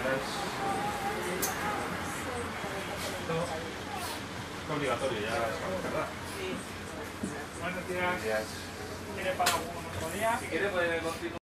Es obligatorio, ya sabes, ¿verdad? Sí. Buenos días. ¿Quiere para algún otro día? Si quiere puede continuar.